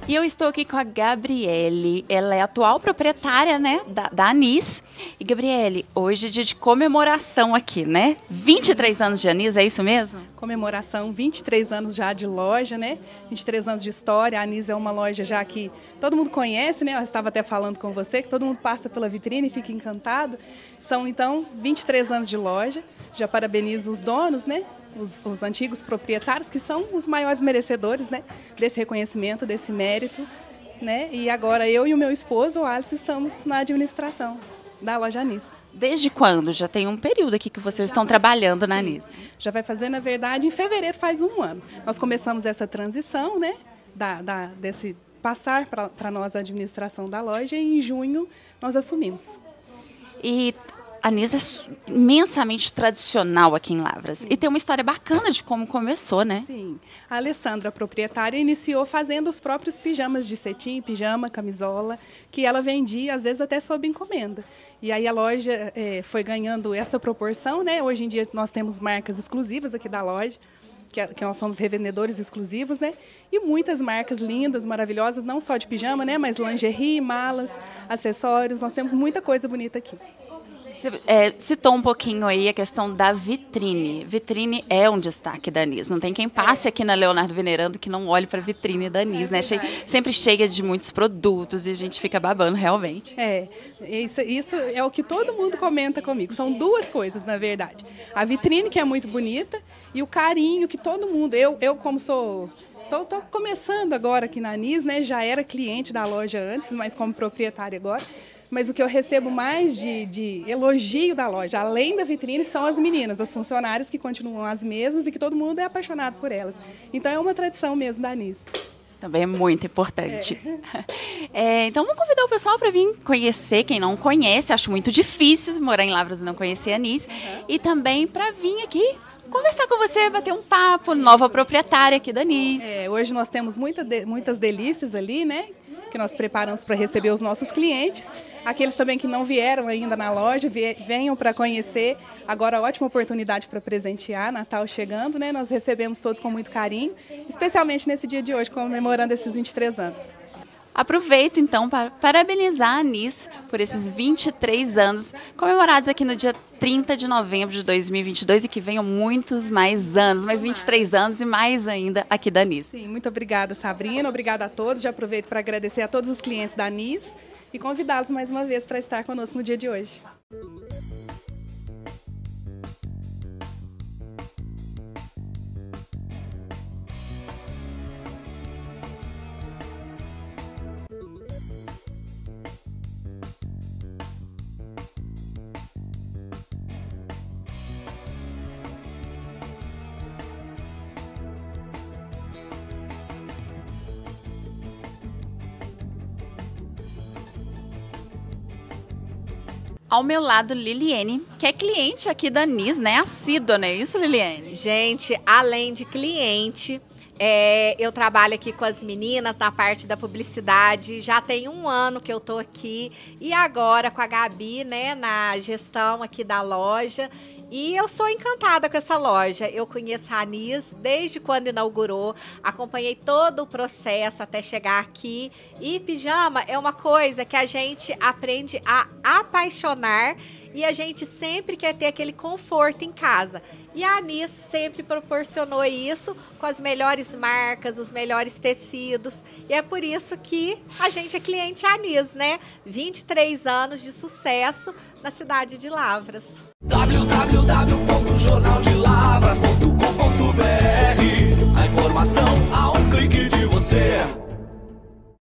E eu estou aqui com a Gabriele, ela é a atual proprietária, né, da Anis. E Gabriele, hoje é dia de comemoração aqui, né? 23 anos de Anis, é isso mesmo? Comemoração, 23 anos já de loja, né? 23 anos de história. A Anis é uma loja já que todo mundo conhece, né? Eu estava até falando com você, que todo mundo passa pela vitrine e fica encantado. São, então, 23 anos de loja. Já parabenizo os donos, né? Os antigos proprietários, que são os maiores merecedores, né, desse reconhecimento, desse mérito, né? E agora eu e o meu esposo, o Alisson, estamos na administração da loja Anis. Desde quando? Já tem um período aqui que vocês estão trabalhando na Anis. Já vai fazer, na verdade, em fevereiro faz um ano. Nós começamos essa transição, né, desse passar para nós a administração da loja, e em junho nós assumimos. E a Anis é imensamente tradicional aqui em Lavras. Sim. E tem uma história bacana de como começou, né? Sim. A Alessandra, a proprietária, iniciou fazendo os próprios pijamas de cetim, pijama, camisola, que ela vendia, às vezes até sob encomenda. E aí a loja foi ganhando essa proporção, né? Hoje em dia nós temos marcas exclusivas aqui da loja, que nós somos revendedores exclusivos, né? E muitas marcas lindas, maravilhosas, não só de pijama, né? Mas lingerie, malas, acessórios, nós temos muita coisa bonita aqui. Você citou um pouquinho aí a questão da vitrine. Vitrine é um destaque da Anis. Não tem quem passe aqui na Leonardo Venerando que não olhe para a vitrine da Anis, né? Sempre cheia de muitos produtos e a gente fica babando realmente. Isso é o que todo mundo comenta comigo. São duas coisas, na verdade. A vitrine, que é muito bonita, e o carinho que todo mundo... Eu como sou... Estou começando agora aqui na Anis, né? Já era cliente da loja antes, mas como proprietária agora. Mas o que eu recebo mais de elogio da loja, além da vitrine, são as meninas, as funcionárias, que continuam as mesmas e que todo mundo é apaixonado por elas. Então é uma tradição mesmo da Anis. Isso também é muito importante. Então vamos convidar o pessoal para vir conhecer, quem não conhece. Acho muito difícil morar em Lavras e não conhecer a Anis. E também para vir aqui conversar com você, bater um papo, nova proprietária aqui da Anis. Hoje nós temos muitas delícias ali, né? Que nós preparamos para receber os nossos clientes. Aqueles também que não vieram ainda na loja, venham para conhecer. Agora, ótima oportunidade para presentear, Natal chegando, né? Nós recebemos todos com muito carinho, especialmente nesse dia de hoje, comemorando esses 23 anos. Aproveito, então, para parabenizar a Anis por esses 23 anos comemorados aqui no dia 30 de novembro de 2022 e que venham muitos mais anos, mais 23 anos e mais ainda aqui da Anis. Sim, muito obrigada, Sabrina. Obrigada a todos. Já aproveito para agradecer a todos os clientes da Anis e convidá-los mais uma vez para estar conosco no dia de hoje. Ao meu lado, Liliene, que é cliente aqui da Anis, né? Assídua, não é isso, Liliene? Gente, além de cliente, eu trabalho aqui com as meninas na parte da publicidade. Já tem um ano que eu tô aqui e agora com a Gabi, né, na gestão aqui da loja. E eu sou encantada com essa loja. Eu conheço a Anis desde quando inaugurou, acompanhei todo o processo até chegar aqui. E pijama é uma coisa que a gente aprende a apaixonar e a gente sempre quer ter aquele conforto em casa. E a Anis sempre proporcionou isso com as melhores marcas, os melhores tecidos. E é por isso que a gente é cliente Anis, né? 23 anos de sucesso na cidade de Lavras. www.jornaldelavras.com.br. A informação a um clique de você.